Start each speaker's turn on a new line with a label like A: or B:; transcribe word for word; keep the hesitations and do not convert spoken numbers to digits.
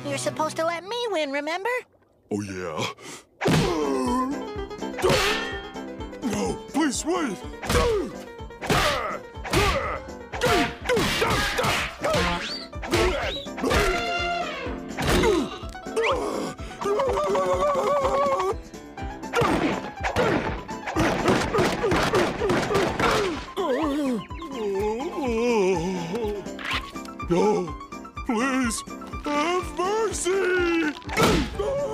A: You're supposed to let me win, remember?
B: Oh, yeah? No, please wait! No, please, have mercy!